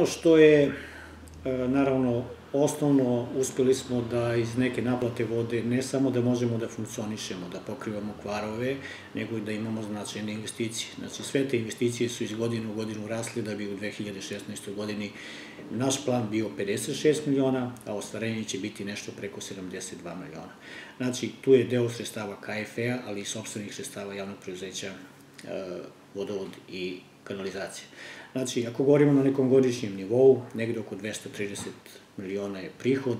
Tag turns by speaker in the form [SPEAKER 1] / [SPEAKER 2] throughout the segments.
[SPEAKER 1] Ono što je, naravno, osnovno, uspeli smo da iz neke naplate vode ne samo da možemo da funkcionišemo, da pokrivamo kvarove, nego i da imamo značajne investicije. Znači, sve te investicije su iz godine u godinu rasle da bi u 2016. godini naš plan bio 56 miliona, a ostvarenje će biti nešto preko 72 miliona. Znači, tu je deo sredstava KFE-a, ali i sopstvenih sredstava javnog preduzeća Vodovod i kanalizacija. Znači, ako govorimo na nekom godišnjem nivou, negde oko 230 miliona je prihod,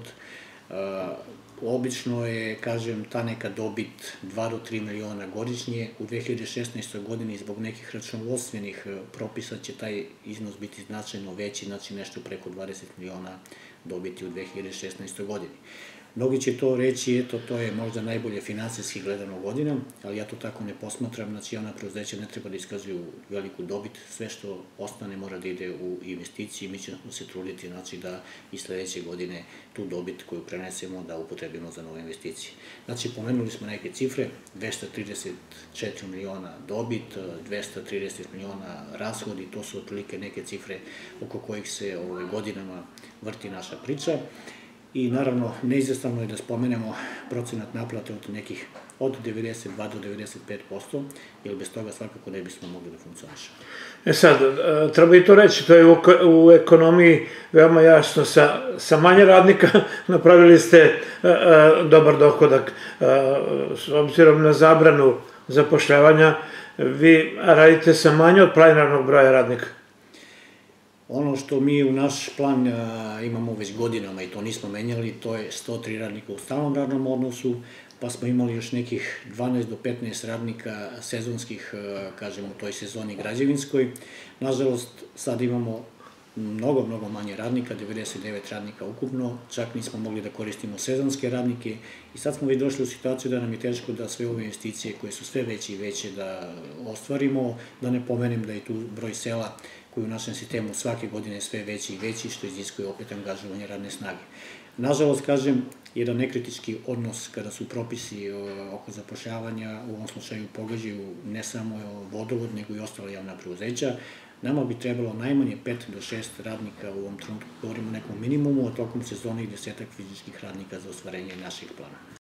[SPEAKER 1] obično je, kažem, ta neka dobit 2 do 3 miliona godišnje. U 2016. godini zbog nekih računovodstvenih propisa će taj iznos biti značajno veći, znači nešto preko 20 miliona dobiti u 2016. godini. Mnogi će to reći, eto, to je možda najbolje finansijski gledano godina, ali ja to tako ne posmatram, znači javna preduzeća ne treba da iskazuju veliku dobit, sve što ostane mora da ide u investiciji, mi ćemo se truditi, znači, da i sledeće godine tu dobit koju prenesemo da upotrebimo za nove investicije. Znači, pomenuli smo neke cifre, 234 miliona dobit, 230 miliona rashodi, to su otprilike neke cifre oko kojih se godinama vrti naša priča. I naravno, neizostavno je da spomenemo procenat naplate od nekih od 92 do 95%, jer bez toga svakako ne bismo mogli da funkcionišemo.
[SPEAKER 2] Sad, treba i to reći, to je u ekonomiji veoma jasno, sa manje radnika napravili ste dobar dohodak. S obzirom na zabranu zapošljavanja, vi radite sa manje od planiranog broja radnika.
[SPEAKER 1] Ono što mi u naš plan imamo već godinama i to nismo menjali, to je 103 radnika u stalnom radnom odnosu, pa smo imali još nekih 12 do 15 radnika sezonskih, kažem, u toj sezoni građevinskoj. Nažalost, sad imamo mnogo manje radnika, 99 radnika ukupno, čak nismo mogli da koristimo sezonske radnike i sad smo već došli u situaciju da nam je teško da sve ove investicije koje su sve veće i veće da ostvarimo, da ne pomenem da je tu broj sela koji u našem sistemu svake godine sve veći i veći, što iziskuje opet angažovanje radne snage. Nažalost, kažem, jedan nekritički odnos kada su propisi oko zapošljavanja, u ovom slučaju pogađaju ne samo Vodovod, nego i ostala javna preduzeća. Nama bi trebalo najmanje 5 do 6 radnika u ovom trenutku, govorimo o nekom minimumu, a tokom sezone i 10 fizičkih radnika za ostvarenje naših plana.